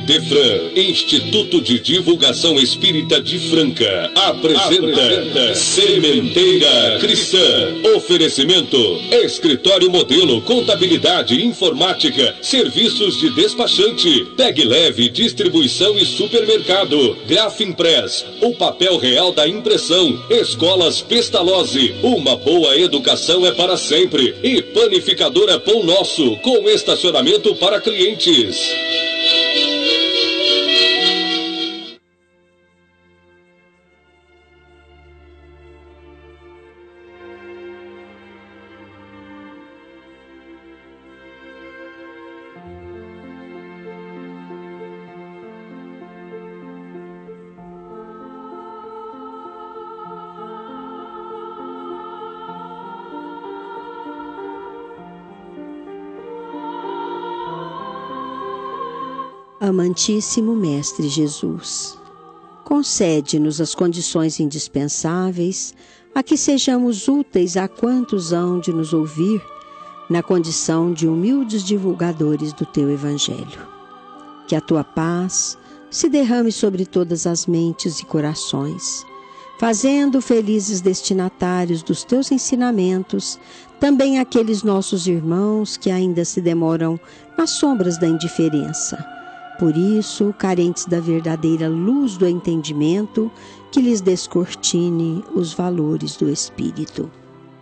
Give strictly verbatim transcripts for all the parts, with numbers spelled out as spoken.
IDEFRAN, Instituto de Divulgação Espírita de Franca, apresenta, apresenta Sementeira Cristã. Oferecimento: Escritório Modelo, Contabilidade, Informática, Serviços de Despachante, Tag Leve, Distribuição e Supermercado, Grafimpress, o papel real da impressão, Escolas Pestalozzi, uma boa educação é para sempre, e Panificadora Pão Nosso, com estacionamento para clientes. Amantíssimo Mestre Jesus, concede-nos as condições indispensáveis a que sejamos úteis a quantos hão de nos ouvir na condição de humildes divulgadores do Teu Evangelho. Que a Tua paz se derrame sobre todas as mentes e corações, fazendo felizes destinatários dos Teus ensinamentos também aqueles nossos irmãos que ainda se demoram nas sombras da indiferença. Por isso, carentes da verdadeira luz do entendimento, que lhes descortine os valores do Espírito.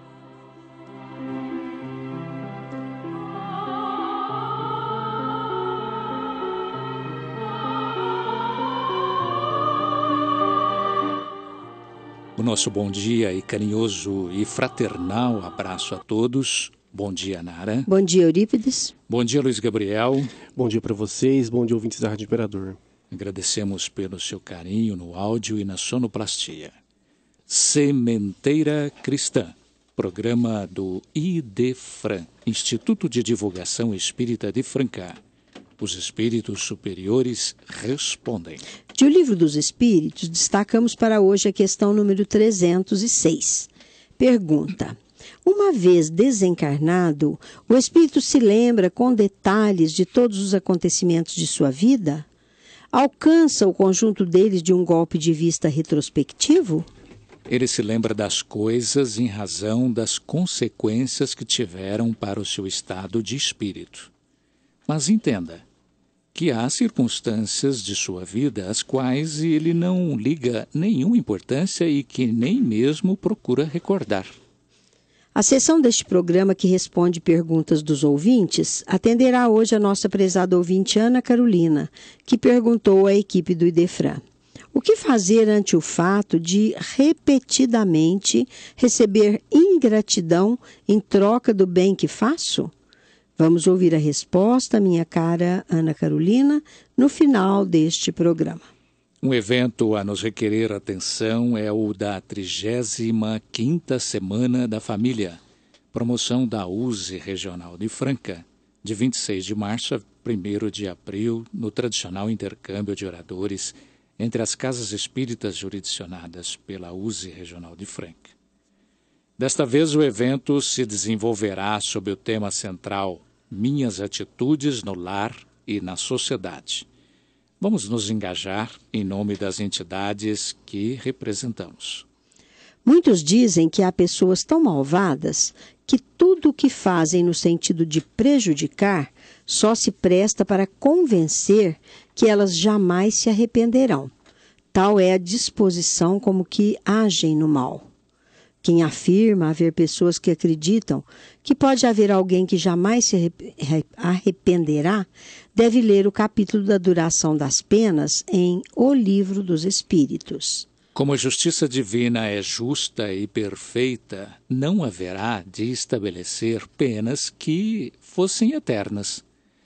O nosso bom dia e carinhoso e fraternal abraço a todos. Bom dia, Nara. Bom dia, Eurípides. Bom dia, Luiz Gabriel. Bom dia para vocês, bom dia, ouvintes da Rádio Imperador. Agradecemos pelo seu carinho no áudio e na sonoplastia. Sementeira Cristã, programa do IDEFRAN, Instituto de Divulgação Espírita de Franca. Os espíritos superiores respondem. De O Livro dos Espíritos, destacamos para hoje a questão número trezentos e seis. Pergunta: uma vez desencarnado, o espírito se lembra com detalhes de todos os acontecimentos de sua vida? Alcança o conjunto deles de um golpe de vista retrospectivo? Ele se lembra das coisas em razão das consequências que tiveram para o seu estado de espírito. Mas entenda que há circunstâncias de sua vida às quais ele não liga nenhuma importância e que nem mesmo procura recordar. A sessão deste programa que responde perguntas dos ouvintes atenderá hoje a nossa prezada ouvinte Ana Carolina, que perguntou à equipe do IDEFRAN: o que fazer ante o fato de repetidamente receber ingratidão em troca do bem que faço? Vamos ouvir a resposta, minha cara Ana Carolina, no final deste programa. Um evento a nos requerer atenção é o da trigésima quinta Semana da Família, promoção da U S E Regional de Franca, de vinte e seis de março a primeiro de abril, no tradicional intercâmbio de oradores entre as casas espíritas jurisdicionadas pela U S E Regional de Franca. Desta vez o evento se desenvolverá sob o tema central Minhas Atitudes no Lar e na Sociedade. Vamos nos engajar em nome das entidades que representamos. Muitos dizem que há pessoas tão malvadas que tudo o que fazem no sentido de prejudicar só se presta para convencer que elas jamais se arrependerão. Tal é a disposição como que agem no mal. Quem afirma haver pessoas que acreditam que pode haver alguém que jamais se arrependerá, deve ler o capítulo da duração das penas em O Livro dos Espíritos. Como a justiça divina é justa e perfeita, não haverá de estabelecer penas que fossem eternas.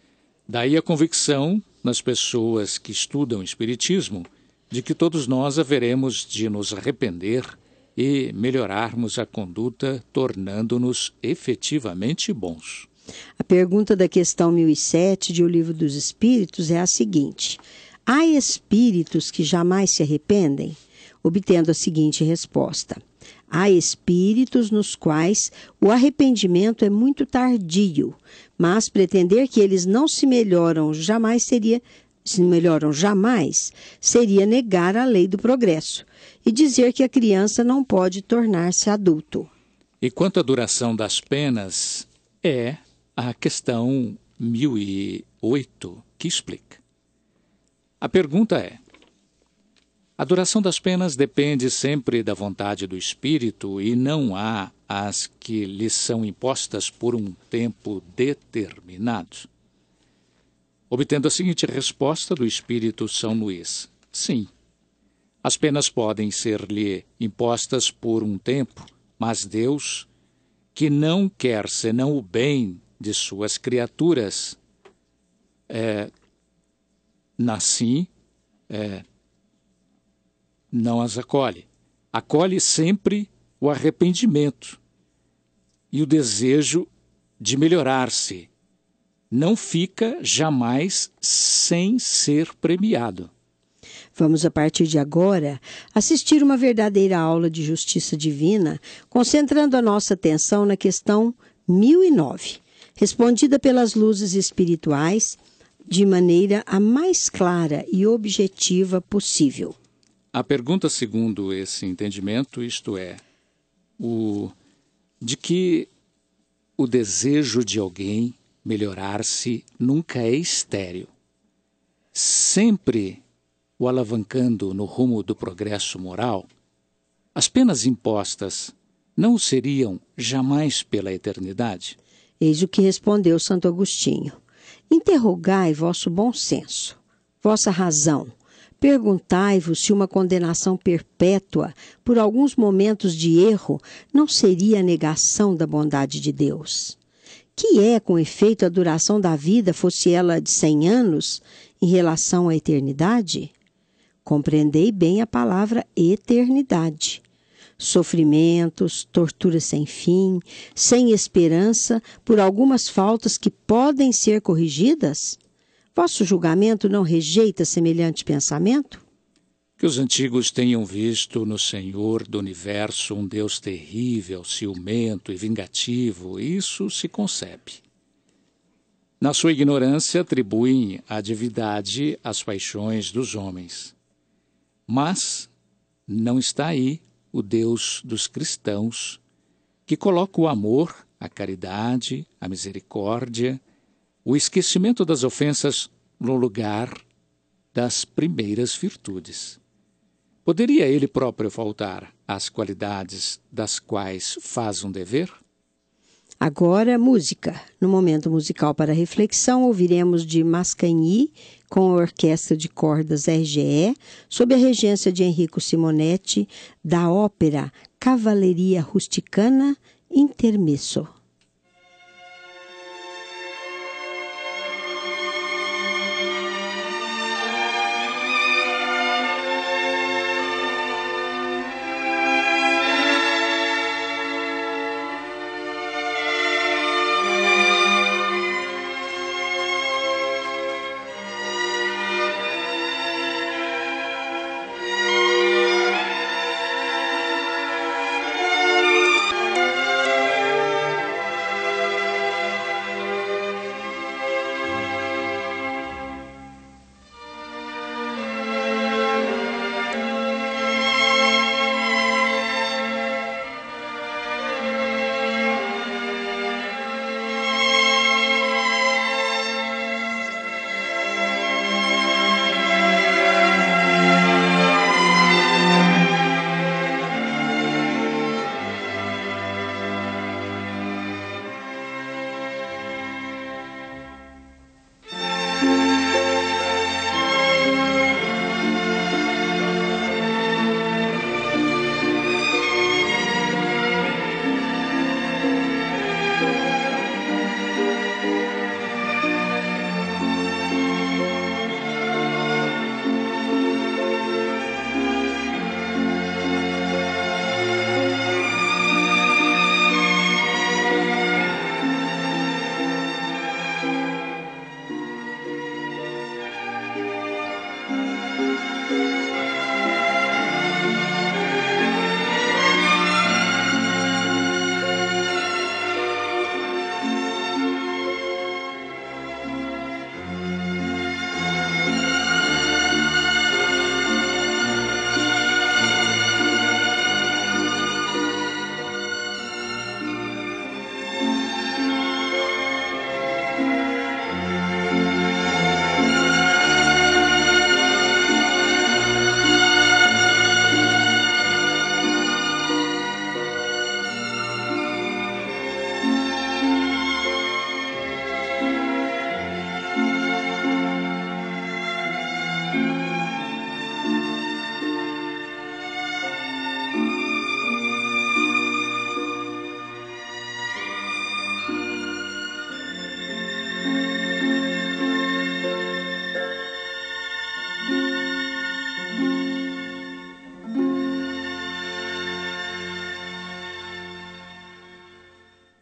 Daí a convicção nas pessoas que estudam o Espiritismo de que todos nós haveremos de nos arrepender e melhorarmos a conduta, tornando-nos efetivamente bons. A pergunta da questão mil e sete de O Livro dos Espíritos é a seguinte: há espíritos que jamais se arrependem? Obtendo a seguinte resposta: há espíritos nos quais o arrependimento é muito tardio, mas pretender que eles não se melhoram jamais seria se não melhoram jamais, seria negar a lei do progresso e dizer que a criança não pode tornar-se adulto. E quanto à duração das penas, é a questão mil e oito que explica. A pergunta é: a duração das penas depende sempre da vontade do espírito e não há as que lhes são impostas por um tempo determinado? Obtendo a seguinte resposta do espírito São Luís: sim. As penas podem ser-lhe impostas por um tempo, mas Deus, que não quer senão o bem de suas criaturas, é, assim, é, não as acolhe. Acolhe sempre o arrependimento e o desejo de melhorar-se. Não fica jamais sem ser premiado. Vamos, a partir de agora, assistir uma verdadeira aula de justiça divina, concentrando a nossa atenção na questão mil e nove, respondida pelas luzes espirituais de maneira a mais clara e objetiva possível. A pergunta, segundo esse entendimento, isto é, o, de que o desejo de alguém melhorar-se nunca é estéril. Sempre o alavancando no rumo do progresso moral, as penas impostas não o seriam jamais pela eternidade? Eis o que respondeu Santo Agostinho: interrogai vosso bom senso, vossa razão, perguntai-vos se uma condenação perpétua por alguns momentos de erro não seria a negação da bondade de Deus. Que é, com efeito, a duração da vida, fosse ela de cem anos, em relação à eternidade? Compreendei bem a palavra eternidade. Sofrimentos, torturas sem fim, sem esperança, por algumas faltas que podem ser corrigidas? Vosso julgamento não rejeita semelhante pensamento? Que os antigos tenham visto no Senhor do Universo um Deus terrível, ciumento e vingativo, isso se concebe. Na sua ignorância, atribuem a divindade às paixões dos homens. Mas não está aí o Deus dos cristãos, que coloca o amor, a caridade, a misericórdia, o esquecimento das ofensas no lugar das primeiras virtudes. Poderia ele próprio faltar às qualidades das quais faz um dever? Agora, música. No momento musical para reflexão, ouviremos de Mascagni, com a Orquestra de Cordas R G E, sob a regência de Enrico Simonetti, da ópera Cavalleria Rusticana Intermesso.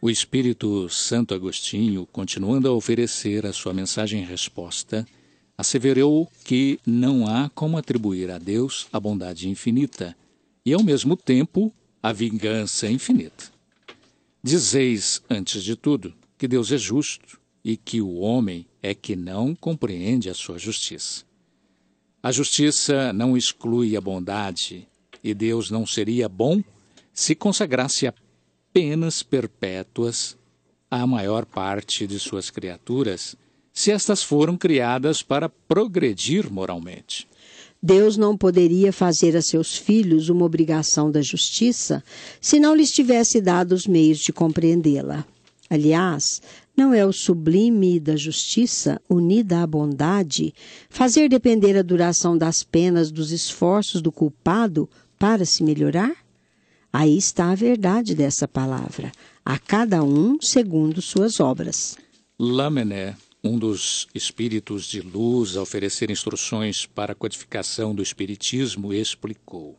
O Espírito Santo Agostinho, continuando a oferecer a sua mensagem em resposta, asseverou que não há como atribuir a Deus a bondade infinita e, ao mesmo tempo, a vingança infinita. Dizeis, antes de tudo, que Deus é justo e que o homem é que não compreende a sua justiça. A justiça não exclui a bondade, e Deus não seria bom se consagrasse a penas perpétuas à maior parte de suas criaturas, se estas foram criadas para progredir moralmente. Deus não poderia fazer a seus filhos uma obrigação da justiça se não lhes tivesse dado os meios de compreendê-la. Aliás, não é o sublime da justiça, unida à bondade, fazer depender a duração das penas dos esforços do culpado para se melhorar? Aí está a verdade dessa palavra, a cada um segundo suas obras. Lamennais, um dos espíritos de luz a oferecer instruções para a codificação do Espiritismo, explicou: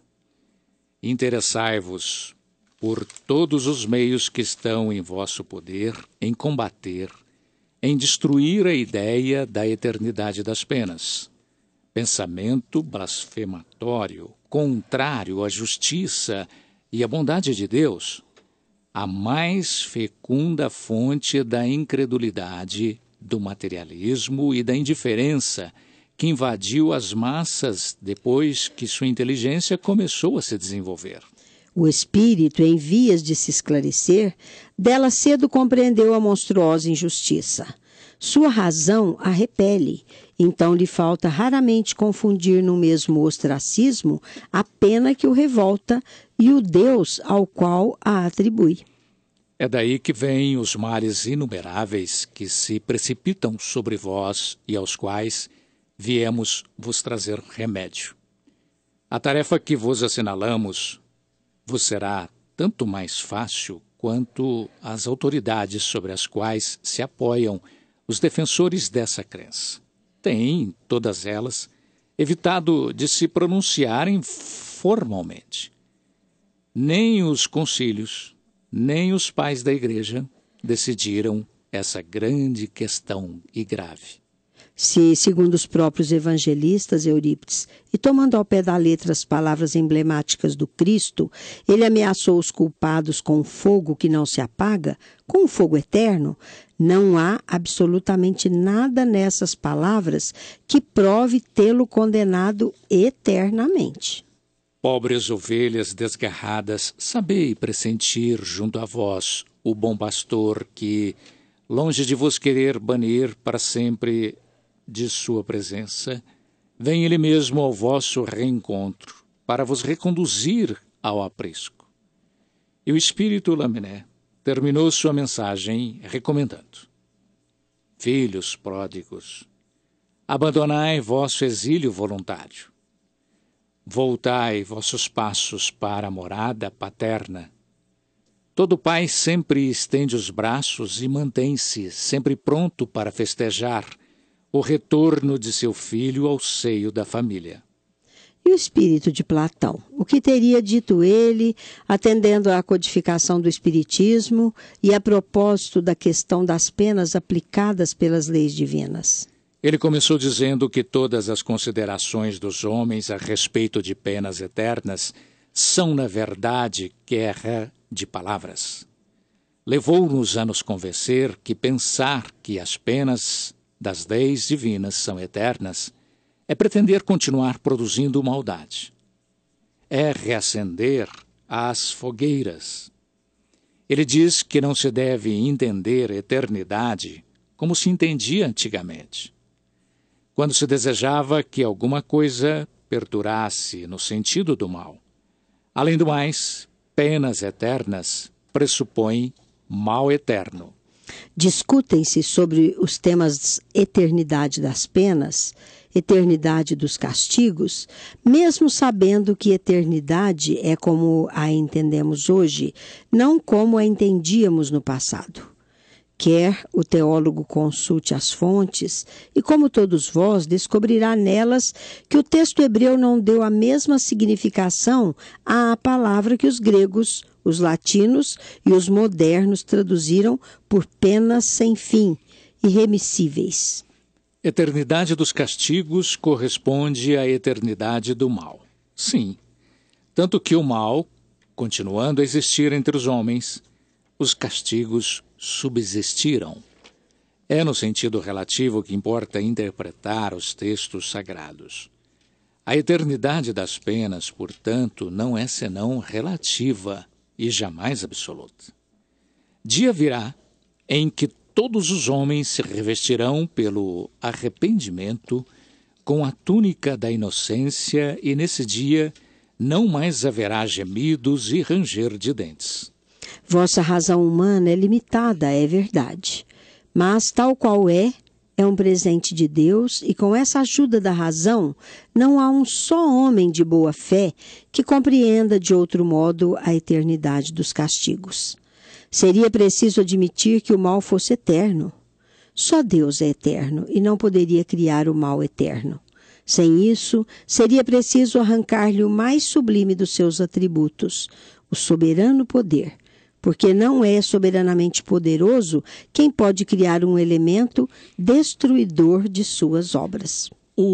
interessai-vos por todos os meios que estão em vosso poder em combater, em destruir a ideia da eternidade das penas. Pensamento blasfematório, contrário à justiça e à bondade de Deus, a mais fecunda fonte da incredulidade, do materialismo e da indiferença que invadiu as massas depois que sua inteligência começou a se desenvolver. O espírito, em vias de se esclarecer, dela cedo compreendeu a monstruosa injustiça. Sua razão a repele, então lhe falta raramente confundir no mesmo ostracismo a pena que o revolta e o Deus ao qual a atribui. É daí que vêm os males inumeráveis que se precipitam sobre vós e aos quais viemos vos trazer remédio. A tarefa que vos assinalamos vos será tanto mais fácil quanto as autoridades sobre as quais se apoiam os defensores dessa crença têm, todas elas, evitado de se pronunciarem formalmente. Nem os concílios, nem os pais da Igreja decidiram essa grande questão e grave. Se, segundo os próprios evangelistas, Eurípides, e tomando ao pé da letra as palavras emblemáticas do Cristo, ele ameaçou os culpados com um fogo que não se apaga, com um fogo eterno, não há absolutamente nada nessas palavras que prove tê-lo condenado eternamente. Pobres ovelhas desgarradas, sabei pressentir junto a vós o bom pastor que, longe de vos querer banir para sempre de sua presença, vem ele mesmo ao vosso reencontro para vos reconduzir ao aprisco. E o Espírito Lamennais terminou sua mensagem recomendando: filhos pródigos, abandonai vosso exílio voluntário. Voltai vossos passos para a morada paterna. Todo pai sempre estende os braços e mantém-se sempre pronto para festejar o retorno de seu filho ao seio da família. E o espírito de Platão? O que teria dito ele, atendendo à codificação do Espiritismo e a propósito da questão das penas aplicadas pelas leis divinas? Ele começou dizendo que todas as considerações dos homens a respeito de penas eternas são, na verdade, guerra de palavras. Levou-nos a nos convencer que pensar que as penas das leis divinas são eternas é pretender continuar produzindo maldade. É reacender as fogueiras. Ele diz que não se deve entender eternidade como se entendia antigamente, quando se desejava que alguma coisa perdurasse no sentido do mal. Além do mais, penas eternas pressupõem mal eterno. Discutem-se sobre os temas eternidade das penas, eternidade dos castigos, mesmo sabendo que eternidade é como a entendemos hoje, não como a entendíamos no passado. Quer o teólogo consulte as fontes, e como todos vós, descobrirá nelas que o texto hebreu não deu a mesma significação à palavra que os gregos, os latinos e os modernos traduziram por penas sem fim, irremissíveis. Eternidade dos castigos corresponde à eternidade do mal. Sim, tanto que o mal, continuando a existir entre os homens, os castigos subsistiram. É no sentido relativo que importa interpretar os textos sagrados. A eternidade das penas, portanto, não é senão relativa e jamais absoluta. Dia virá em que todos os homens se revestirão pelo arrependimento com a túnica da inocência, e nesse dia não mais haverá gemidos e ranger de dentes. Vossa razão humana é limitada, é verdade, mas tal qual é, é um presente de Deus, e com essa ajuda da razão, não há um só homem de boa fé que compreenda de outro modo a eternidade dos castigos. Seria preciso admitir que o mal fosse eterno. Só Deus é eterno e não poderia criar o mal eterno. Sem isso, seria preciso arrancar-lhe o mais sublime dos seus atributos, o soberano poder, porque não é soberanamente poderoso quem pode criar um elemento destruidor de suas obras.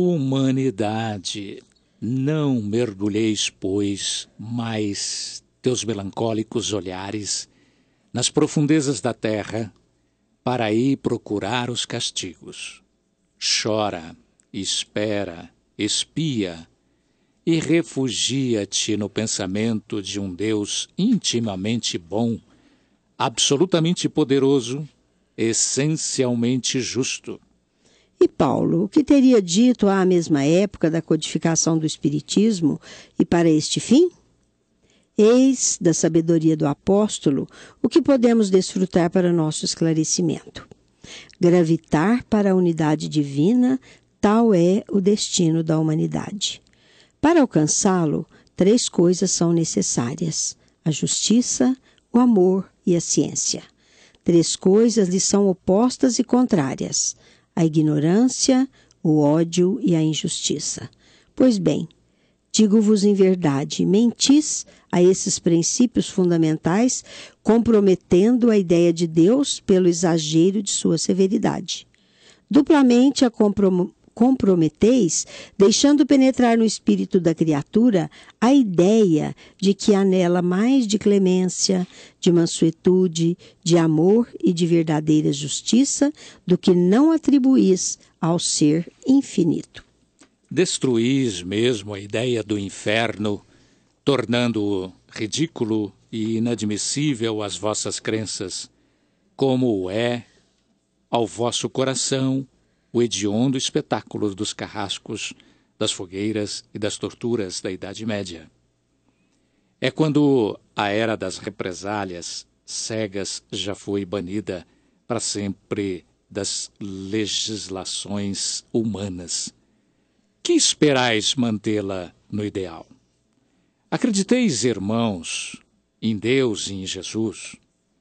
Humanidade, não mergulheis, pois, mais teus melancólicos olhares nas profundezas da terra, para aí procurar os castigos. Chora, espera, espia, e refugia-te no pensamento de um Deus intimamente bom, absolutamente poderoso, essencialmente justo. E Paulo, o que teria dito à mesma época da codificação do Espiritismo e para este fim? Eis, da sabedoria do apóstolo, o que podemos desfrutar para nosso esclarecimento. Gravitar para a unidade divina, tal é o destino da humanidade. Para alcançá-lo, três coisas são necessárias: a justiça, o amor e a ciência. Três coisas lhe são opostas e contrárias: a ignorância, o ódio e a injustiça. Pois bem, digo-vos em verdade, mentis a esses princípios fundamentais, comprometendo a ideia de Deus pelo exagero de sua severidade. Duplamente a comprom- comprometeis, deixando penetrar no espírito da criatura a ideia de que há nela mais de clemência, de mansuetude, de amor e de verdadeira justiça do que não atribuís ao ser infinito. Destruís mesmo a ideia do inferno, tornando-o ridículo e inadmissível às vossas crenças, como o é ao vosso coração o hediondo espetáculo dos carrascos, das fogueiras e das torturas da Idade Média. É quando a era das represálias cegas já foi banida para sempre das legislações humanas. Que esperais mantê-la no ideal? Acrediteis, irmãos, em Deus e em Jesus?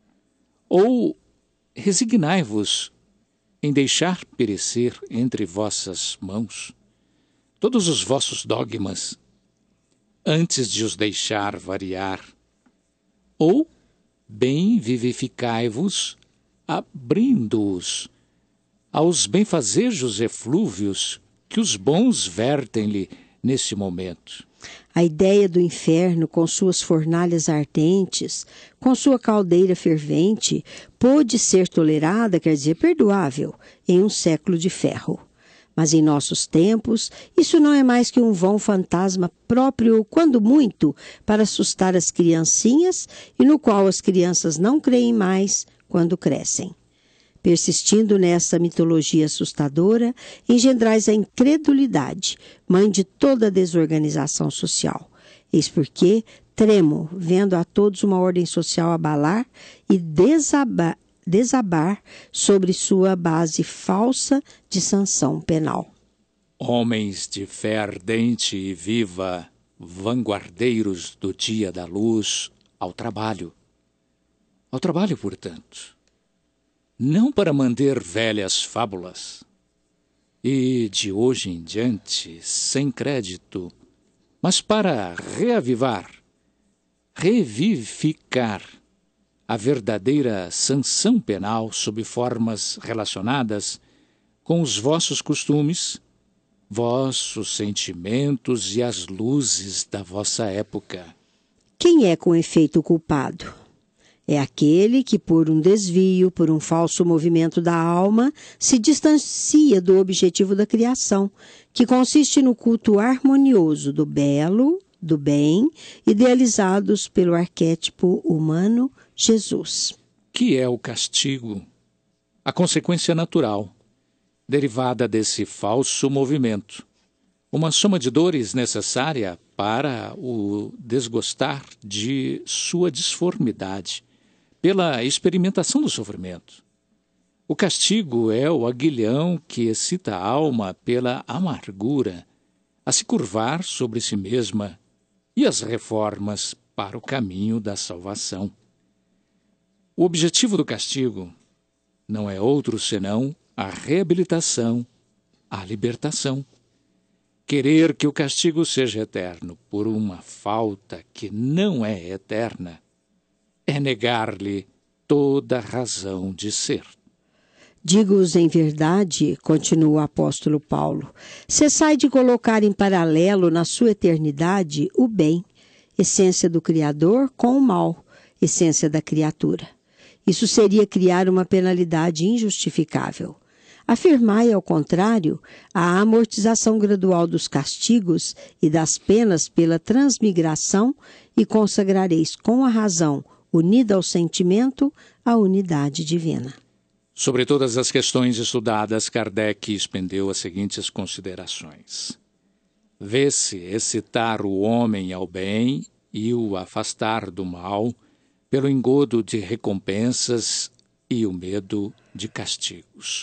Ou resignai-vos em deixar perecer entre vossas mãos todos os vossos dogmas, antes de os deixar variar? Ou bem vivificai-vos, abrindo-os aos benfazejos eflúvios que os bons vertem-lhe nesse momento? A ideia do inferno, com suas fornalhas ardentes, com sua caldeira fervente, pôde ser tolerada, quer dizer, perdoável, em um século de ferro. Mas em nossos tempos, isso não é mais que um vão fantasma próprio, quando muito, para assustar as criancinhas, e no qual as crianças não creem mais quando crescem. Persistindo nessa mitologia assustadora, engendrais a incredulidade, mãe de toda a desorganização social. Eis porque tremo, vendo a todos uma ordem social abalar e desabar, desabar sobre sua base falsa de sanção penal. Homens de fé ardente e viva, vanguardeiros do dia da luz, ao trabalho. Ao trabalho, portanto. não para manter velhas fábulas, e de hoje em diante sem crédito, mas para reavivar, revivificar a verdadeira sanção penal sob formas relacionadas com os vossos costumes, vossos sentimentos e as luzes da vossa época. Quem é com efeito culpado? É aquele que, por um desvio, por um falso movimento da alma, se distancia do objetivo da criação, que consiste no culto harmonioso do belo, do bem, idealizados pelo arquétipo humano Jesus. Que é o castigo, a consequência natural, derivada desse falso movimento, uma soma de dores necessária para o desgostar de sua disformidade, pela experimentação do sofrimento. O castigo é o aguilhão que excita a alma pela amargura a se curvar sobre si mesma e as reformas para o caminho da salvação. O objetivo do castigo não é outro senão a reabilitação, a libertação. Querer que o castigo seja eterno por uma falta que não é eterna é negar-lhe toda razão de ser. Digo-os em verdade, continua o apóstolo Paulo, cessai de colocar em paralelo na sua eternidade o bem, essência do Criador, com o mal, essência da criatura. Isso seria criar uma penalidade injustificável. Afirmai, ao contrário, a amortização gradual dos castigos e das penas pela transmigração e consagrareis com a razão, unida ao sentimento, a unidade divina. Sobre todas as questões estudadas, Kardec expendeu as seguintes considerações. Vê-se excitar o homem ao bem e o afastar do mal pelo engodo de recompensas e o medo de castigos.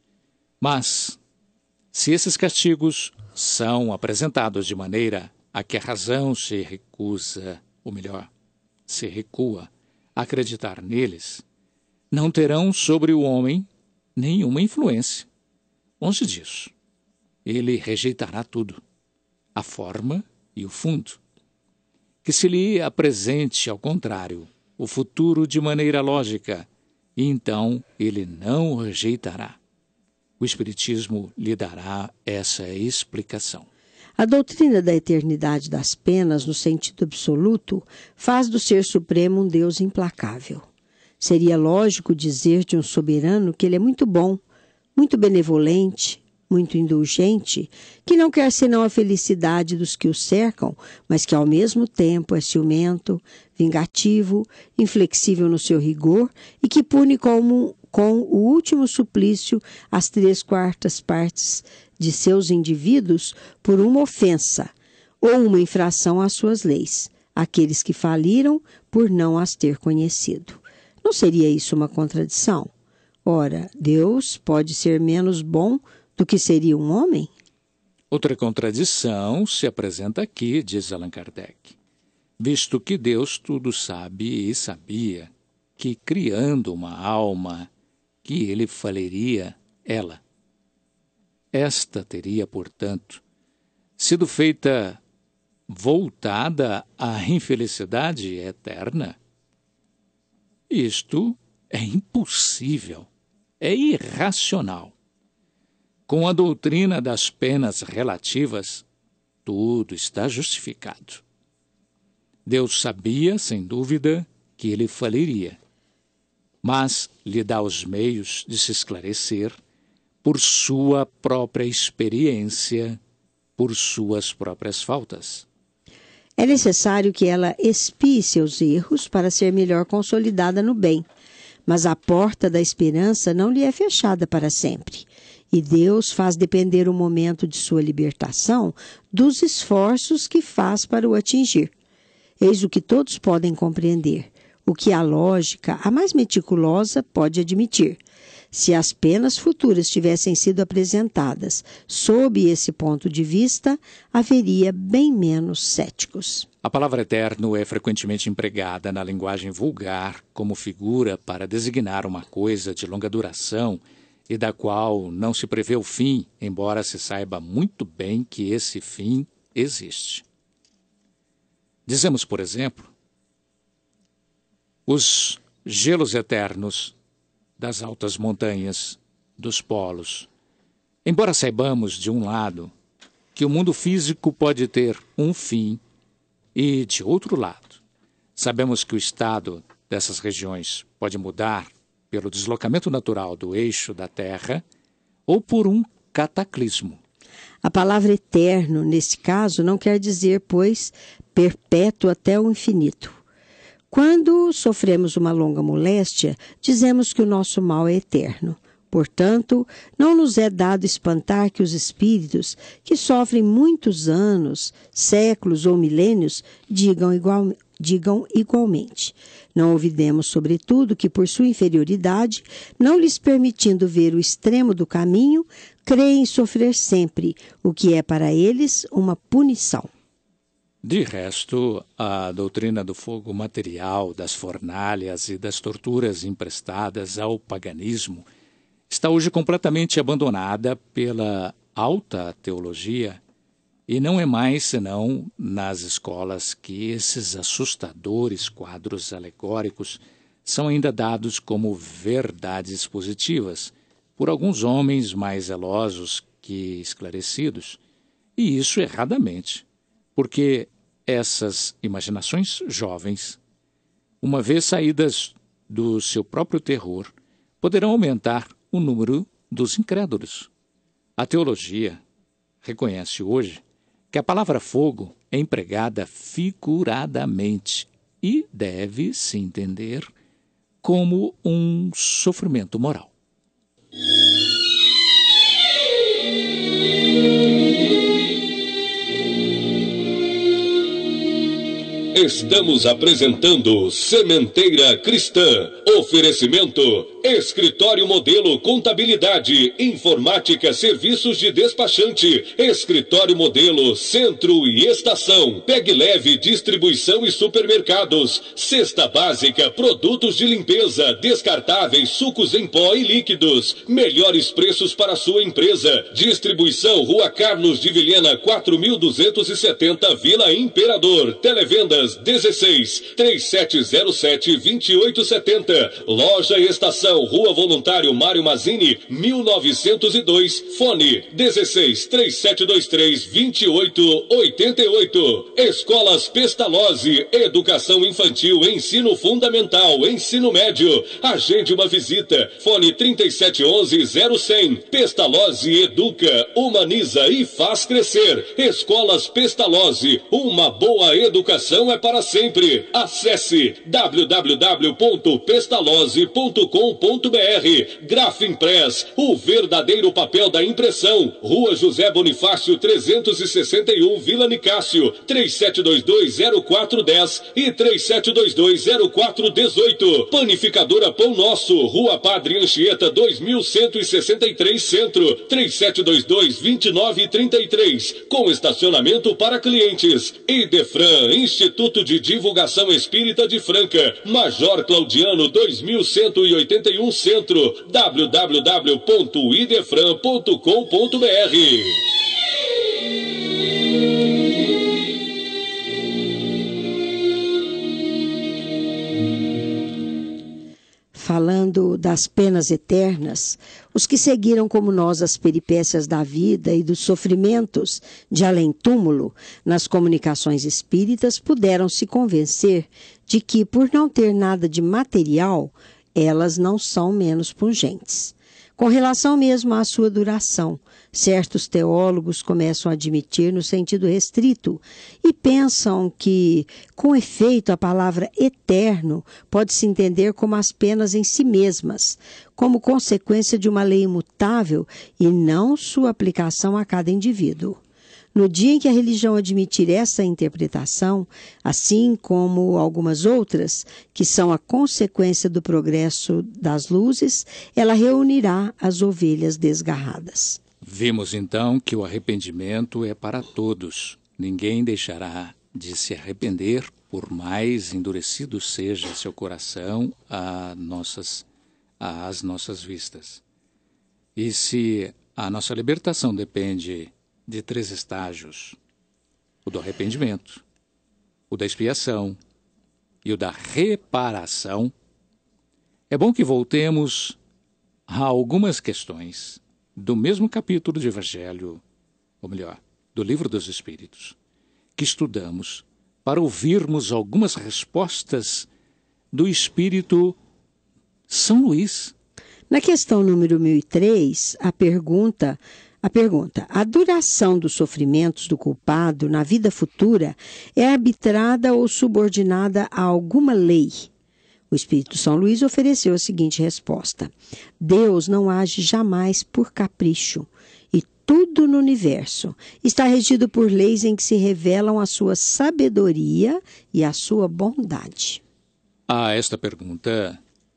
Mas, se esses castigos são apresentados de maneira a que a razão se recusa, ou melhor, se recua a acreditar neles, não terão sobre o homem nenhuma influência. Longe disso, ele rejeitará tudo, a forma e o fundo. Que se lhe apresente, ao contrário, o futuro de maneira lógica, e então ele não o rejeitará. O Espiritismo lhe dará essa explicação. A doutrina da eternidade das penas, no sentido absoluto, faz do Ser Supremo um Deus implacável. Seria lógico dizer de um soberano que ele é muito bom, muito benevolente, muito indulgente, que não quer senão a felicidade dos que o cercam, mas que ao mesmo tempo é ciumento, vingativo, inflexível no seu rigor e que pune como, com o último suplício as três quartas partes de seus indivíduos por uma ofensa ou uma infração às suas leis, aqueles que faliram por não as ter conhecido. Não seria isso uma contradição? Ora, Deus pode ser menos bom do que seria um homem? Outra contradição se apresenta aqui, diz Allan Kardec, visto que Deus tudo sabe e sabia que, criando uma alma, que ele faleria ela. Esta teria, portanto, sido feita voltada à infelicidade eterna. Isto é impossível, é irracional. Com a doutrina das penas relativas, tudo está justificado. Deus sabia, sem dúvida, que ele faliria, mas lhe dá os meios de se esclarecer por sua própria experiência, por suas próprias faltas. É necessário que ela expie seus erros para ser melhor consolidada no bem, mas a porta da esperança não lhe é fechada para sempre. E Deus faz depender o momento de sua libertação dos esforços que faz para o atingir. Eis o que todos podem compreender, o que a lógica, a mais meticulosa, pode admitir. Se as penas futuras tivessem sido apresentadas sob esse ponto de vista, haveria bem menos céticos. A palavra eterno é frequentemente empregada na linguagem vulgar como figura para designar uma coisa de longa duração e da qual não se prevê o fim, embora se saiba muito bem que esse fim existe. Dizemos, por exemplo, os gelos eternos das altas montanhas, dos polos. Embora saibamos, de um lado, que o mundo físico pode ter um fim, e, de outro lado, sabemos que o estado dessas regiões pode mudar pelo deslocamento natural do eixo da Terra ou por um cataclismo. A palavra eterno, nesse caso, não quer dizer, pois, perpétuo até o infinito. Quando sofremos uma longa moléstia, dizemos que o nosso mal é eterno. Portanto, não nos é dado espantar que os espíritos, que sofrem muitos anos, séculos ou milênios, digam, igual, digam igualmente. Não ouvidemos, sobretudo, que por sua inferioridade, não lhes permitindo ver o extremo do caminho, creem sofrer sempre, o que é para eles uma punição. De resto, a doutrina do fogo material, das fornalhas e das torturas emprestadas ao paganismo está hoje completamente abandonada pela alta teologia e não é mais senão nas escolas que esses assustadores quadros alegóricos são ainda dados como verdades positivas por alguns homens mais zelosos que esclarecidos, e isso erradamente, porque essas imaginações jovens, uma vez saídas do seu próprio terror, poderão aumentar o número dos incrédulos. A teologia reconhece hoje que a palavra fogo é empregada figuradamente e deve se entender como um sofrimento moral. Estamos apresentando Sementeira Cristã. Oferecimento: Escritório Modelo Contabilidade, Informática, Serviços de Despachante, Escritório Modelo Centro e Estação, Pegue Leve Distribuição e Supermercados, Cesta Básica, Produtos de Limpeza, Descartáveis, Sucos em Pó e Líquidos, melhores preços para sua empresa. Distribuição: Rua Carlos de Vilhena, quatro mil duzentos e setenta, Vila Imperador. Televendas dezesseis, trinta e sete zero sete, vinte e oito setenta. Loja Estação, Rua Voluntário Mário Mazzini, mil novecentos e dois. Fone dezesseis, trinta e sete vinte e três, vinte e oito oitenta e oito. Escolas Pestalozzi, Educação Infantil, Ensino Fundamental, Ensino Médio. Agende uma visita. Fone trinta e sete onze, zero cem. Pestalozzi educa, humaniza e faz crescer. Escolas Pestalozzi, uma boa educação é para sempre. Acesse w w w ponto pestalozzi ponto com ponto b r. Grafimpress, o verdadeiro papel da impressão. Rua José Bonifácio trezentos e sessenta e um, Vila Nicásio, três sete dois dois, zero quatro um zero e três sete dois dois, zero quatro um oito. Panificadora Pão Nosso, Rua Padre Anchieta dois mil cento e sessenta e três Centro, três sete dois dois, vinte e nove trinta e três, com estacionamento para clientes. Idefran, Instituto de Divulgação Espírita de Franca, Major Claudiano dois mil cento e oitenta e um Centro, w w w ponto idefran ponto com ponto b r. Falando das penas eternas, os que seguiram como nós as peripécias da vida e dos sofrimentos de além-túmulo nas comunicações espíritas puderam se convencer de que, por não ter nada de material, elas não são menos pungentes. Com relação mesmo à sua duração, certos teólogos começam a admitir no sentido restrito e pensam que, com efeito, a palavra eterno pode-se entender como as penas em si mesmas, como consequência de uma lei imutável e não sua aplicação a cada indivíduo. No dia em que a religião admitir essa interpretação, assim como algumas outras, que são a consequência do progresso das luzes, ela reunirá as ovelhas desgarradas. Vimos então que o arrependimento é para todos. Ninguém deixará de se arrepender, por mais endurecido seja seu coração a nossas, às nossas vistas. E se a nossa libertação depende de três estágios: o do arrependimento, o da expiação e o da reparação, é bom que voltemos a algumas questões do mesmo capítulo de Evangelho, ou melhor, do Livro dos Espíritos, que estudamos para ouvirmos algumas respostas do Espírito São Luís. Na questão número mil e três, a pergunta, a pergunta, a duração dos sofrimentos do culpado na vida futura é arbitrada ou subordinada a alguma lei? O Espírito São Luís ofereceu a seguinte resposta: Deus não age jamais por capricho, e tudo no universo está regido por leis em que se revelam a sua sabedoria e a sua bondade. A esta pergunta,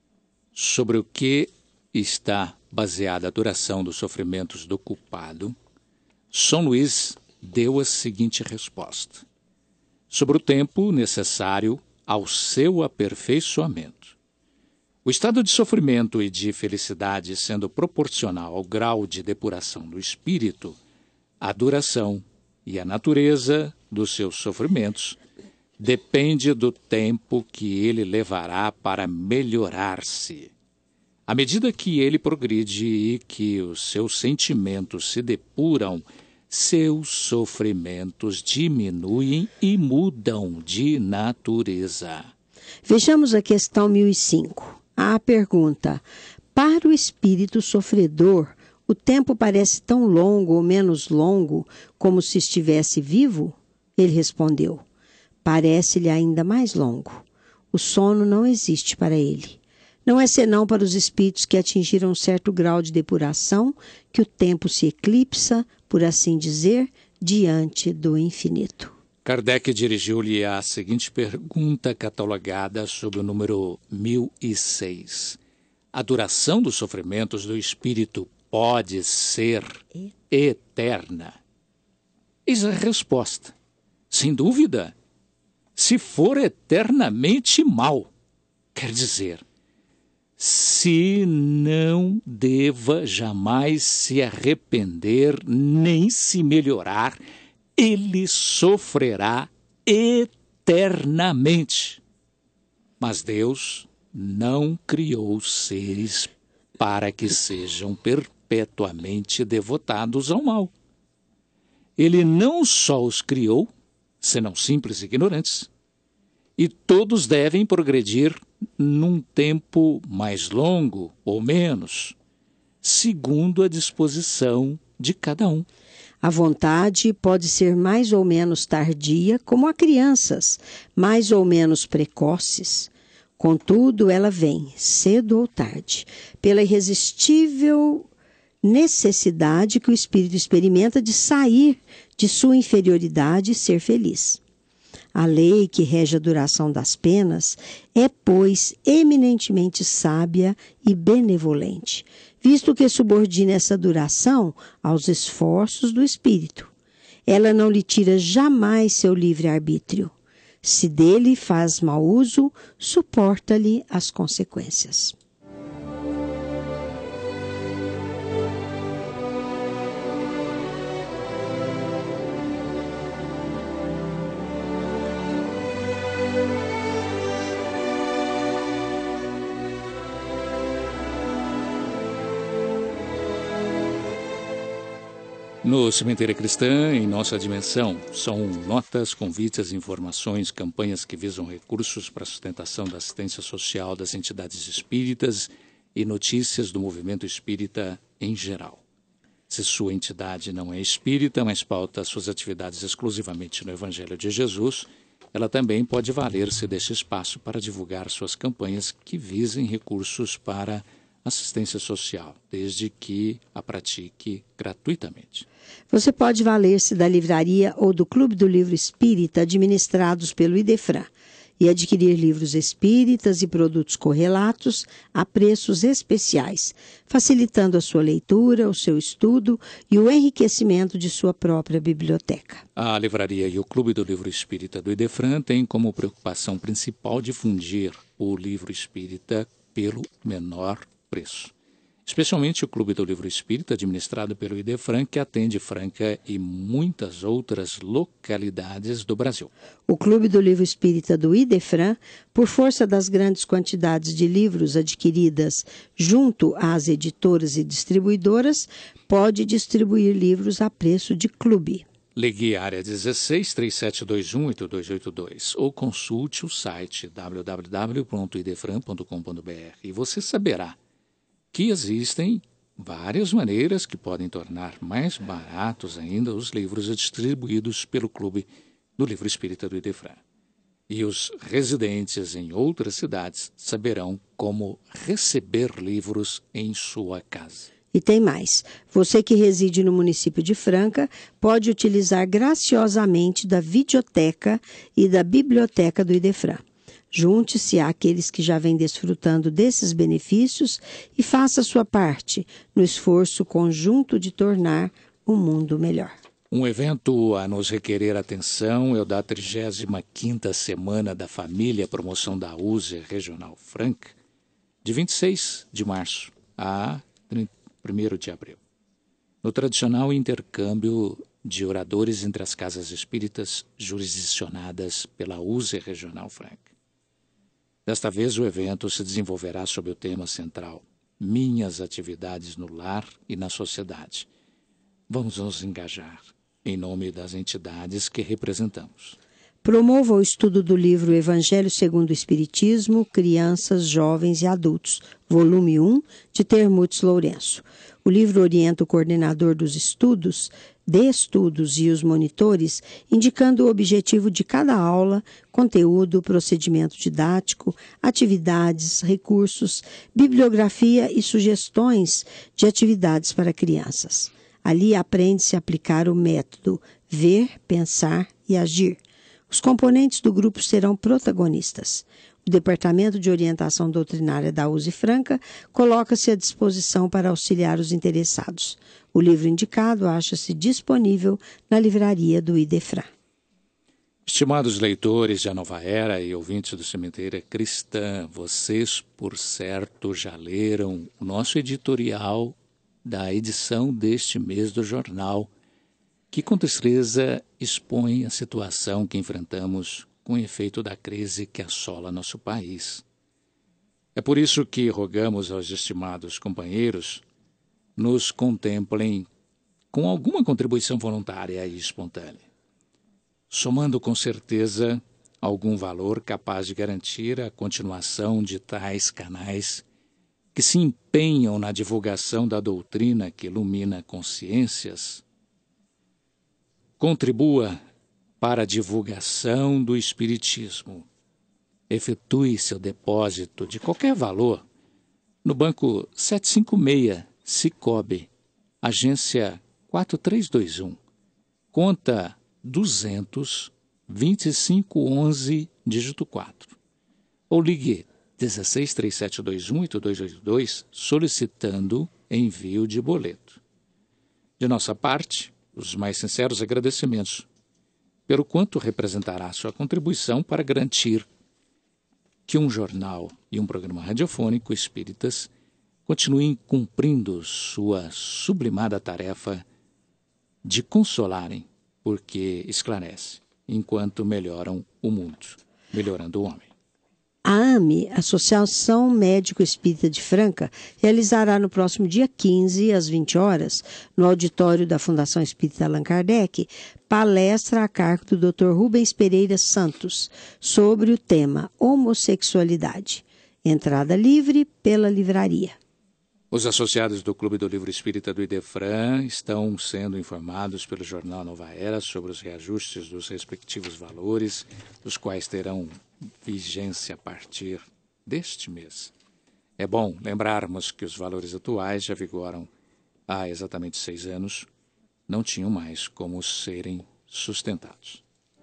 sobre o que está baseada a duração dos sofrimentos do culpado, São Luís deu a seguinte resposta: sobre o tempo necessário ao seu aperfeiçoamento. O estado de sofrimento e de felicidade sendo proporcional ao grau de depuração do espírito, a duração e a natureza dos seus sofrimentos depende do tempo que ele levará para melhorar-se. À medida que ele progride e que os seus sentimentos se depuram, seus sofrimentos diminuem e mudam de natureza. Vejamos a questão mil e cinco. A pergunta: para o espírito sofredor, o tempo parece tão longo ou menos longo como se estivesse vivo? Ele respondeu: parece-lhe ainda mais longo. O sono não existe para ele. Não é senão para os espíritos que atingiram um certo grau de depuração que o tempo se eclipsa, por assim dizer, diante do infinito. Kardec dirigiu-lhe a seguinte pergunta catalogada sob o número mil e seis. A duração dos sofrimentos do espírito pode ser eterna? Eis a resposta. Sem dúvida. Se for eternamente mal, quer dizer, se não deva jamais se arrepender nem se melhorar, ele sofrerá eternamente. Mas Deus não criou seres para que sejam perpetuamente devotados ao mal. Ele não só os criou, senão simples e ignorantes, e todos devem progredir num tempo mais longo ou menos, segundo a disposição de cada um. A vontade pode ser mais ou menos tardia, como a crianças, mais ou menos precoces. Contudo, ela vem, cedo ou tarde, pela irresistível necessidade que o espírito experimenta de sair de sua inferioridade e ser feliz. A lei que rege a duração das penas é, pois, eminentemente sábia e benevolente, visto que subordina essa duração aos esforços do espírito. Ela não lhe tira jamais seu livre-arbítrio. Se dele faz mau uso, suporta-lhe as consequências. No Cemitério Cristã, em nossa dimensão, são notas, convites, informações, campanhas que visam recursos para a sustentação da assistência social das entidades espíritas e notícias do movimento espírita em geral. Se sua entidade não é espírita, mas pauta suas atividades exclusivamente no Evangelho de Jesus, ela também pode valer-se deste espaço para divulgar suas campanhas que visem recursos para assistência social, desde que a pratique gratuitamente. Você pode valer-se da livraria ou do Clube do Livro Espírita administrados pelo Idefran e adquirir livros espíritas e produtos correlatos a preços especiais, facilitando a sua leitura, o seu estudo e o enriquecimento de sua própria biblioteca. A livraria e o Clube do Livro Espírita do Idefran têm como preocupação principal difundir o livro espírita pelo menor preço. Especialmente o Clube do Livro Espírita, administrado pelo Idefran, que atende Franca e muitas outras localidades do Brasil. O Clube do Livro Espírita do Idefran, por força das grandes quantidades de livros adquiridas junto às editoras e distribuidoras, pode distribuir livros a preço de clube. Ligue área dezesseis, três sete dois um, oito dois oito dois ou consulte o site w w w ponto idefran ponto com ponto b r e você saberá que existem várias maneiras que podem tornar mais baratos ainda os livros distribuídos pelo Clube do Livro Espírita do Idefran. E os residentes em outras cidades saberão como receber livros em sua casa. E tem mais. Você que reside no município de Franca pode utilizar graciosamente da videoteca e da biblioteca do Idefran. Junte-se àqueles que já vêm desfrutando desses benefícios e faça a sua parte no esforço conjunto de tornar o mundo melhor. Um evento a nos requerer atenção é o da trigésima quinta Semana da Família, promoção da U S E Regional Franca, de vinte e seis de março a primeiro de abril. No tradicional intercâmbio de oradores entre as casas espíritas jurisdicionadas pela U S E Regional Franca. Desta vez, o evento se desenvolverá sob o tema central Minhas atividades no lar e na sociedade. Vamos nos engajar em nome das entidades que representamos. Promova o estudo do livro Evangelho segundo o Espiritismo, Crianças, Jovens e Adultos, volume um, de Termutz Lourenço. O livro orienta o coordenador dos estudos, de estudos e os monitores, indicando o objetivo de cada aula, conteúdo, procedimento didático, atividades, recursos, bibliografia e sugestões de atividades para crianças. Ali aprende-se a aplicar o método ver, pensar e agir. Os componentes do grupo serão protagonistas. O Departamento de Orientação Doutrinária da U S E Franca coloca-se à disposição para auxiliar os interessados. O livro indicado acha-se disponível na livraria do Idefran. Estimados leitores de A Nova Era e ouvintes do Sementeira Cristã, vocês, por certo, já leram o nosso editorial da edição deste mês do jornal, que com tristeza expõe a situação que enfrentamos com o efeito da crise que assola nosso país. É por isso que rogamos aos estimados companheiros nos contemplem com alguma contribuição voluntária e espontânea, somando com certeza algum valor capaz de garantir a continuação de tais canais que se empenham na divulgação da doutrina que ilumina consciências. Contribua para a divulgação do Espiritismo. Efetue seu depósito de qualquer valor no Banco setecentos e cinquenta e seis, Cicobi, agência quatro três dois um, conta duzentos, vinte e cinco onze, dígito quatro. Ou ligue dezesseis, três sete dois um, oito dois oito dois solicitando envio de boleto. De nossa parte, os mais sinceros agradecimentos pelo quanto representará sua contribuição para garantir que um jornal e um programa radiofônico espíritas continuem cumprindo sua sublimada tarefa de consolarem, porque esclarece, enquanto melhoram o mundo, melhorando o homem. A A M E, Associação Médico Espírita de Franca, realizará no próximo dia quinze, às vinte horas, no auditório da Fundação Espírita Allan Kardec, palestra a cargo do doutor Rubens Pereira Santos, sobre o tema homossexualidade. Entrada livre pela livraria. Os associados do Clube do Livro Espírita do Idefran estão sendo informados pelo jornal Nova Era sobre os reajustes dos respectivos valores, os quais terão vigência a partir deste mês. É bom lembrarmos que os valores atuais já vigoram há exatamente seis anos, não tinham mais como serem sustentados.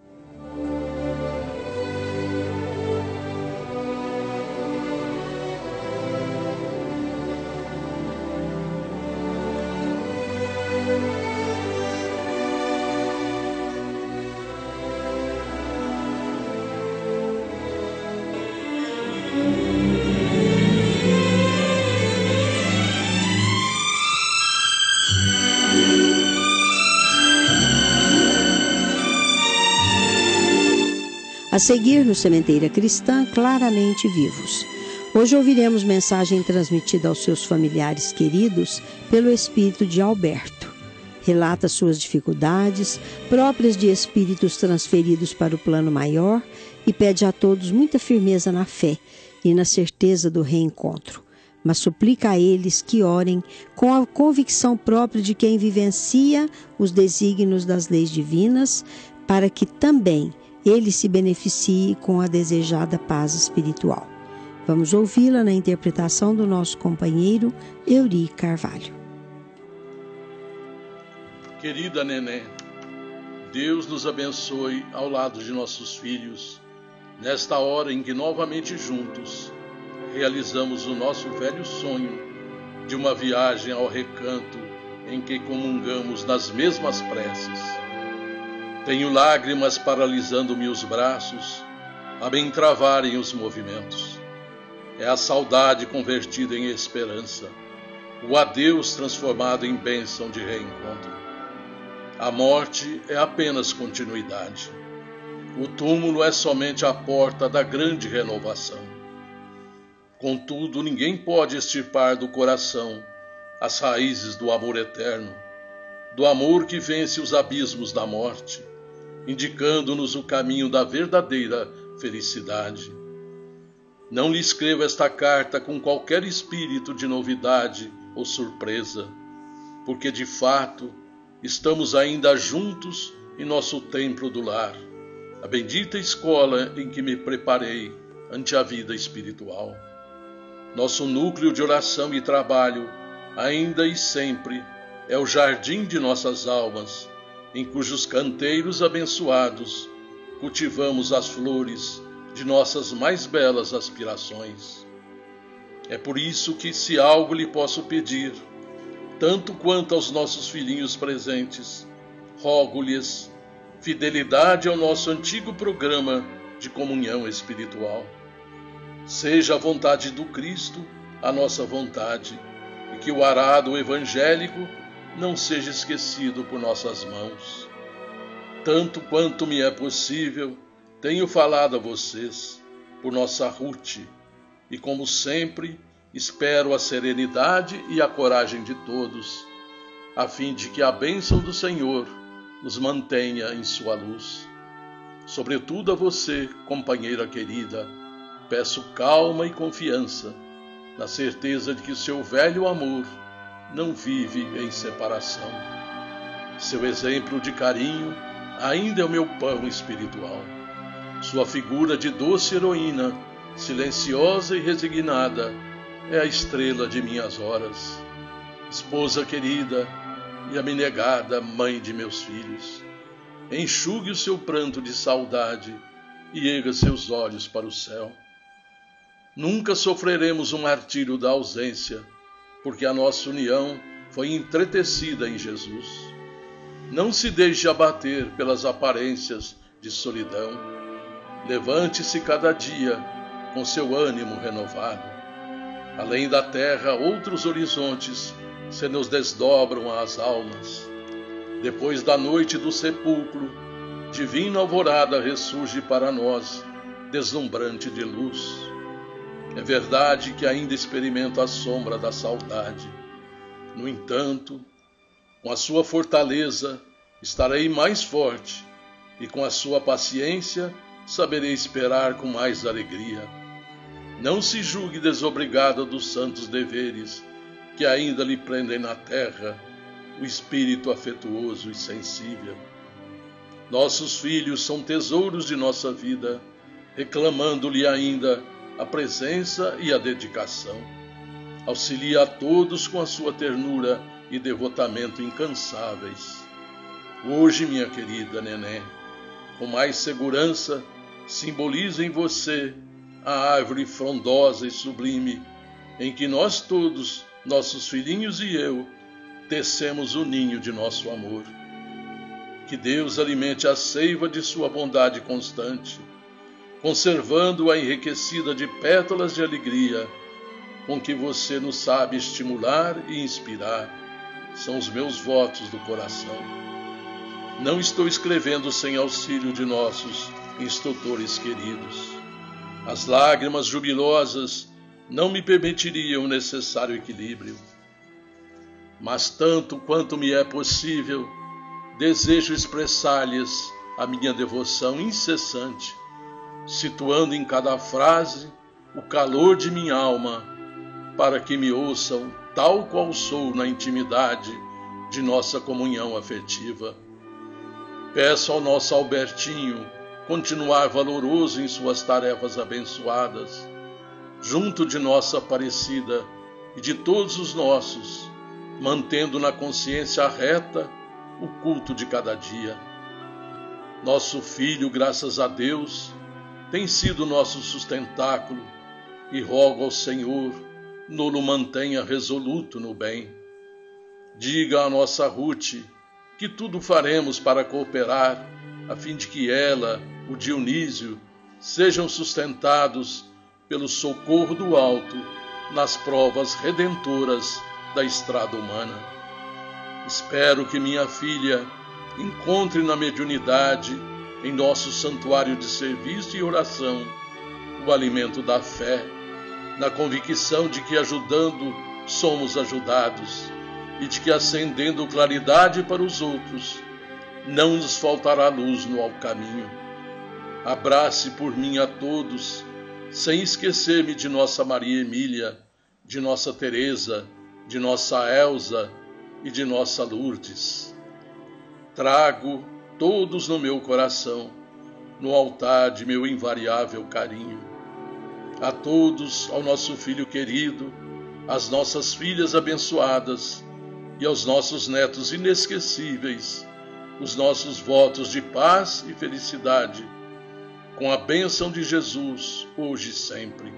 A seguir, no Sementeira Cristã, Claramente Vivos. Hoje ouviremos mensagem transmitida aos seus familiares queridos pelo espírito de Alberto. Relata suas dificuldades, próprias de espíritos transferidos para o plano maior, e pede a todos muita firmeza na fé e na certeza do reencontro. Mas suplica a eles que orem com a convicção própria de quem vivencia os desígnios das leis divinas, para que também ele se beneficie com a desejada paz espiritual. Vamos ouvi-la na interpretação do nosso companheiro Eurí Carvalho. Querida Nenê, Deus nos abençoe ao lado de nossos filhos, nesta hora em que novamente juntos realizamos o nosso velho sonho de uma viagem ao recanto em que comungamos nas mesmas preces. Tenho lágrimas paralisando-me os braços, a me entravarem os movimentos. É a saudade convertida em esperança, o adeus transformado em bênção de reencontro. A morte é apenas continuidade. O túmulo é somente a porta da grande renovação. Contudo, ninguém pode extirpar do coração as raízes do amor eterno, do amor que vence os abismos da morte, indicando-nos o caminho da verdadeira felicidade. Não lhe escrevo esta carta com qualquer espírito de novidade ou surpresa, porque de fato estamos ainda juntos em nosso templo do lar, a bendita escola em que me preparei ante a vida espiritual. Nosso núcleo de oração e trabalho, ainda e sempre, é o jardim de nossas almas, em cujos canteiros abençoados cultivamos as flores de nossas mais belas aspirações. É por isso que, se algo lhe posso pedir, tanto quanto aos nossos filhinhos presentes, rogo-lhes fidelidade ao nosso antigo programa de comunhão espiritual. Seja a vontade do Cristo a nossa vontade, e que o arado evangélico não seja esquecido por nossas mãos. Tanto quanto me é possível, tenho falado a vocês por nossa Ruth, e como sempre, espero a serenidade e a coragem de todos, a fim de que a bênção do Senhor nos mantenha em sua luz. Sobretudo a você, companheira querida, peço calma e confiança, na certeza de que seu velho amor não vive em separação. Seu exemplo de carinho ainda é o meu pão espiritual. Sua figura de doce heroína, silenciosa e resignada, é a estrela de minhas horas. Esposa querida e abnegada mãe de meus filhos, enxugue o seu pranto de saudade e erga seus olhos para o céu. Nunca sofreremos o martírio da ausência, porque a nossa união foi entretecida em Jesus. Não se deixe abater pelas aparências de solidão. Levante-se cada dia com seu ânimo renovado. Além da terra, outros horizontes se nos desdobram às almas. Depois da noite do sepulcro, divina alvorada ressurge para nós, deslumbrante de luz. É verdade que ainda experimento a sombra da saudade. No entanto, com a sua fortaleza estarei mais forte, e com a sua paciência saberei esperar com mais alegria. Não se julgue desobrigada dos santos deveres que ainda lhe prendem na terra o espírito afetuoso e sensível. Nossos filhos são tesouros de nossa vida, reclamando-lhe ainda a presença e a dedicação. auxilia a todos com a sua ternura e devotamento incansáveis. Hoje, minha querida neném, com mais segurança, simboliza em você a árvore frondosa e sublime em que nós todos, nossos filhinhos e eu, tecemos o ninho de nosso amor. Que Deus alimente a seiva de sua bondade constante, conservando-a enriquecida de pétalas de alegria, com que você nos sabe estimular e inspirar. São os meus votos do coração. Não estou escrevendo sem auxílio de nossos instrutores queridos. As lágrimas jubilosas não me permitiriam o necessário equilíbrio. Mas tanto quanto me é possível, desejo expressar-lhes a minha devoção incessante, situando em cada frase o calor de minha alma, para que me ouçam tal qual sou na intimidade de nossa comunhão afetiva. Peço ao nosso Albertinho continuar valoroso em suas tarefas abençoadas, junto de nossa Aparecida e de todos os nossos, mantendo na consciência reta o culto de cada dia. Nosso filho, graças a Deus, tem sido nosso sustentáculo e rogo ao Senhor no-lo mantenha resoluto no bem. Diga à nossa Ruth que tudo faremos para cooperar, a fim de que ela, o Dionísio, sejam sustentados pelo socorro do alto nas provas redentoras da estrada humana. Espero que minha filha encontre na mediunidade, em nosso santuário de serviço e oração, o alimento da fé, na convicção de que ajudando somos ajudados e de que acendendo claridade para os outros, não nos faltará luz no ao caminho. Abrace por mim a todos, sem esquecer-me de nossa Maria Emília, de nossa Teresa, de nossa Elsa e de nossa Lourdes. Trago todos no meu coração, no altar de meu invariável carinho. A todos, ao nosso filho querido, às nossas filhas abençoadas e aos nossos netos inesquecíveis, os nossos votos de paz e felicidade, com a bênção de Jesus, hoje e sempre.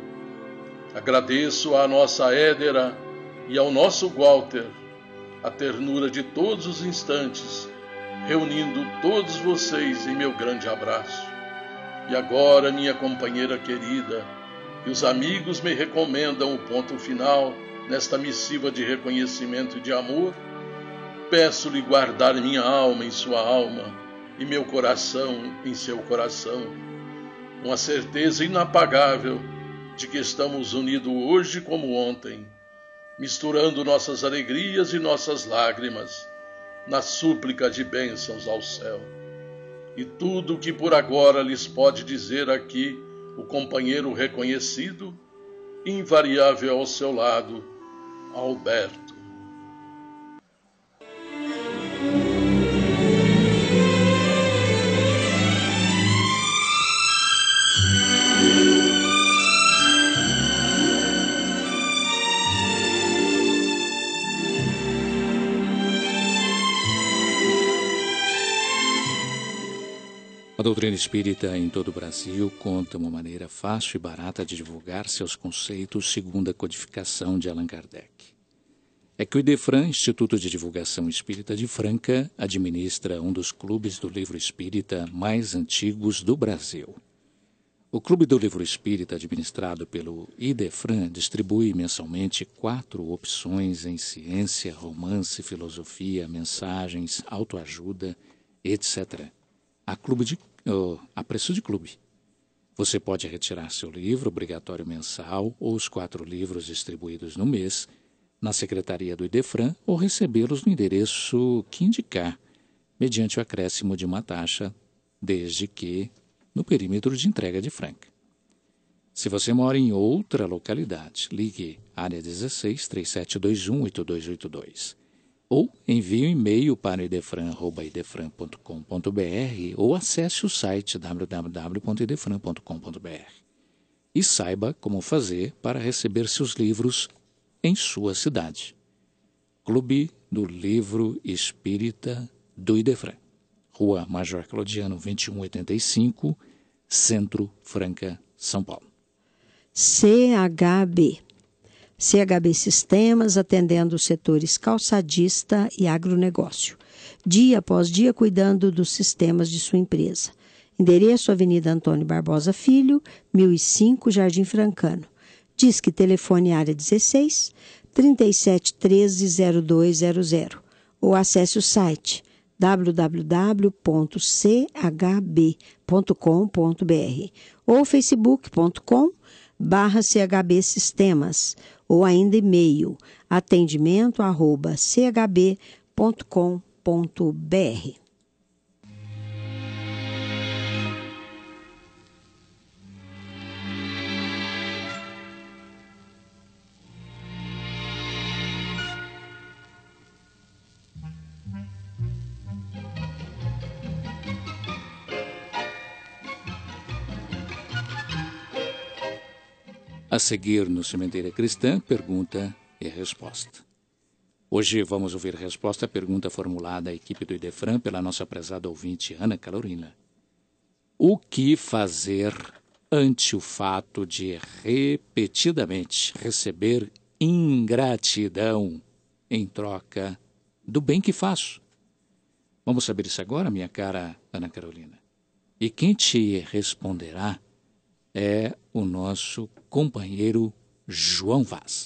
Agradeço à nossa Édera e ao nosso Walter a ternura de todos os instantes, reunindo todos vocês em meu grande abraço. E agora, minha companheira querida, e os amigos me recomendam o ponto final nesta missiva de reconhecimento e de amor, peço-lhe guardar minha alma em sua alma e meu coração em seu coração, com a certeza inapagável de que estamos unidos hoje como ontem, misturando nossas alegrias e nossas lágrimas na súplica de bênçãos ao céu. E tudo o que por agora lhes pode dizer aqui o companheiro reconhecido, invariável ao seu lado, Alberto. A doutrina espírita em todo o Brasil conta uma maneira fácil e barata de divulgar seus conceitos segundo a codificação de Allan Kardec. É que o IDEFRAN, Instituto de Divulgação Espírita de Franca, administra um dos clubes do livro espírita mais antigos do Brasil. O Clube do Livro Espírita, administrado pelo IDEFRAN, distribui mensalmente quatro opções em ciência, romance, filosofia, mensagens, autoajuda, etcétera. A, clube de, oh, a preço de clube. Você pode retirar seu livro obrigatório mensal ou os quatro livros distribuídos no mês na secretaria do IDEFRAN ou recebê-los no endereço que indicar, mediante o acréscimo de uma taxa, desde que no perímetro de entrega de Franca. Se você mora em outra localidade, ligue área dezesseis, três sete dois um, oito dois oito dois. Ou envie um e-mail para idefran arroba idefran ponto com ponto br ou acesse o site w w w ponto idefran ponto com ponto br. E saiba como fazer para receber seus livros em sua cidade. Clube do Livro Espírita do Idefran, Rua Major Claudiano, vinte e um oitenta e cinco, Centro, Franca, São Paulo. C H B. C H B Sistemas, atendendo os setores calçadista e agronegócio. Dia após dia, cuidando dos sistemas de sua empresa. Endereço: Avenida Antônio Barbosa Filho, mil e cinco, Jardim Francano. Disque telefone área dezesseis, trinta e sete treze, zero dois zero zero. Ou acesse o site w w w ponto c h b ponto com ponto b r ou facebook ponto com barra C H B Sistemas, ou ainda e-mail atendimento arroba c h b ponto com ponto b r. A seguir, no Sementeira Cristã, pergunta e resposta. Hoje vamos ouvir resposta à pergunta formulada à equipe do Idefran pela nossa prezada ouvinte Ana Carolina. O que fazer ante o fato de repetidamente receber ingratidão em troca do bem que faço? Vamos saber isso agora, minha cara Ana Carolina. E quem te responderá é o nosso companheiro João Vaz.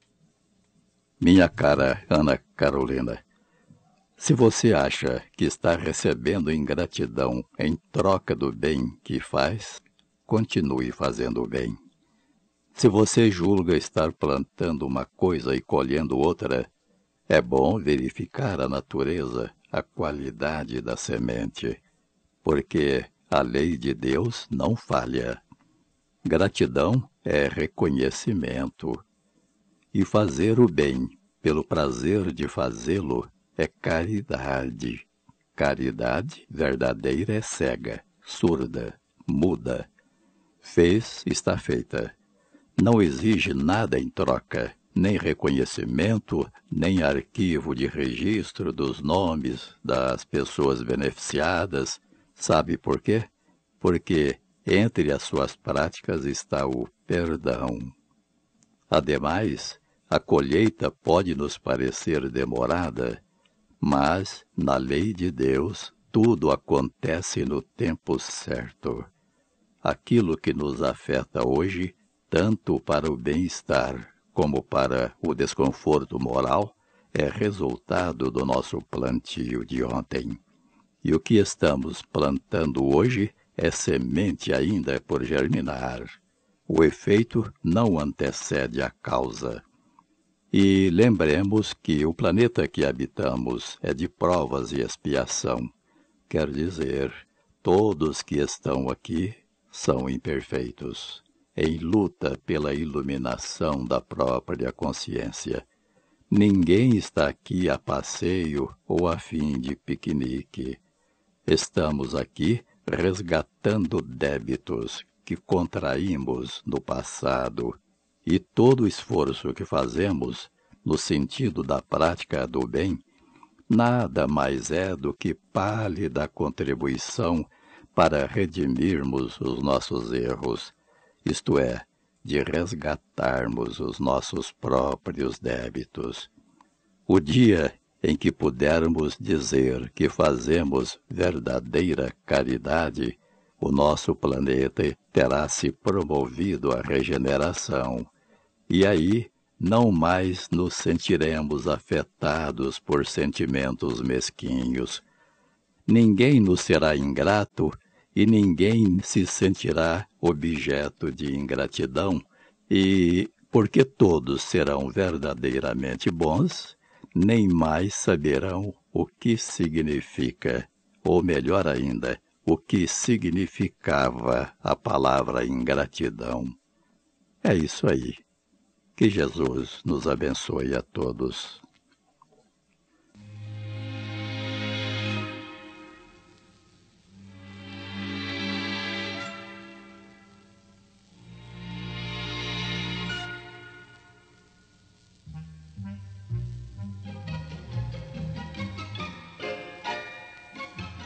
Minha cara Ana Carolina, se você acha que está recebendo ingratidão em troca do bem que faz, continue fazendo o bem. Se você julga estar plantando uma coisa e colhendo outra, é bom verificar a natureza, a qualidade da semente, porque a lei de Deus não falha. Gratidão é reconhecimento, e fazer o bem pelo prazer de fazê-lo é caridade. Caridade verdadeira é cega, surda, muda. Fez, está feita. Não exige nada em troca, nem reconhecimento, nem arquivo de registro dos nomes das pessoas beneficiadas. Sabe por quê? Porque entre as suas práticas está o perdão. Ademais, a colheita pode nos parecer demorada, mas, na lei de Deus, tudo acontece no tempo certo. Aquilo que nos afeta hoje, tanto para o bem-estar como para o desconforto moral, é resultado do nosso plantio de ontem. E o que estamos plantando hoje é semente ainda por germinar. O efeito não antecede a causa. E lembremos que o planeta que habitamos é de provas e expiação. Quer dizer, todos que estão aqui são imperfeitos, em luta pela iluminação da própria consciência. Ninguém está aqui a passeio ou a fim de piquenique. Estamos aqui resgatando débitos que contraímos no passado, e todo o esforço que fazemos no sentido da prática do bem nada mais é do que pálida contribuição para redimirmos os nossos erros, isto é, de resgatarmos os nossos próprios débitos. O dia em que pudermos dizer que fazemos verdadeira caridade, o nosso planeta terá se promovido à regeneração, e aí não mais nos sentiremos afetados por sentimentos mesquinhos. Ninguém nos será ingrato e ninguém se sentirá objeto de ingratidão, e porque todos serão verdadeiramente bons, nem mais saberão o que significa, ou melhor ainda, o que significava a palavra ingratidão. É isso aí. Que Jesus nos abençoe a todos.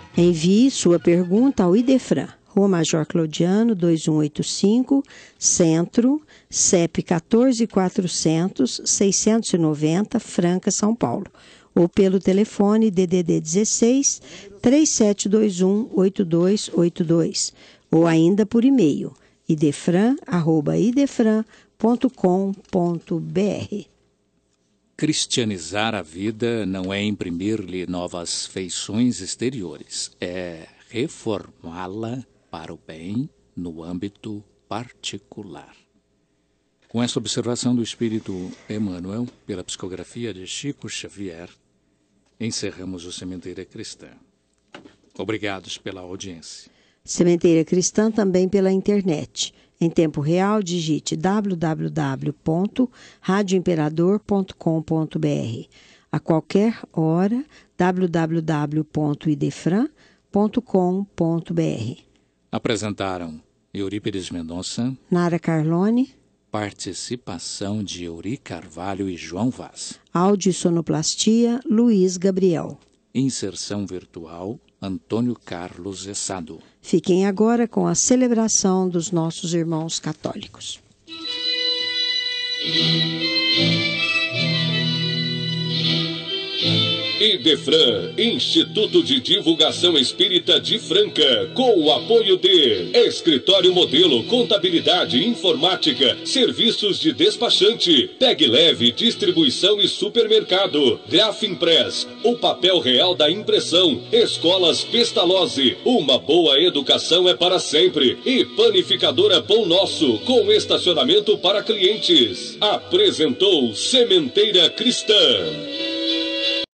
Envie sua pergunta ao Idefran, Rua Major Claudiano, dois um oito cinco, Centro, C E P quatorze quatrocentos, seiscentos e noventa, Franca, São Paulo, ou pelo telefone D D D dezesseis, três sete dois um, oito dois oito dois, ou ainda por e-mail, idefran arroba idefran ponto com ponto br. Cristianizar a vida não é imprimir-lhe novas feições exteriores, é reformá-la para o bem no âmbito particular. Com essa observação do Espírito Emmanuel, pela psicografia de Chico Xavier, encerramos o Sementeira Cristã. Obrigados pela audiência. Sementeira Cristã também pela internet. Em tempo real, digite w w w ponto rádio imperador ponto com ponto br. A qualquer hora, w w w ponto idefran ponto com ponto br. Apresentaram Eurípides Mendonça, Nara Carlone, participação de Euri Carvalho e João Vaz. Áudio e sonoplastia, Luiz Gabriel. Inserção virtual, Antônio Carlos Essado. Fiquem agora com a celebração dos nossos irmãos católicos. Idefran, Instituto de Divulgação Espírita de Franca, com o apoio de Escritório Modelo, Contabilidade, Informática, Serviços de Despachante, Peg Leve, Distribuição e Supermercado, Grafimpress, o papel real da impressão, Escolas Pestalozzi, uma boa educação é para sempre, e Panificadora Pão Nosso, com estacionamento para clientes. Apresentou Sementeira Cristã.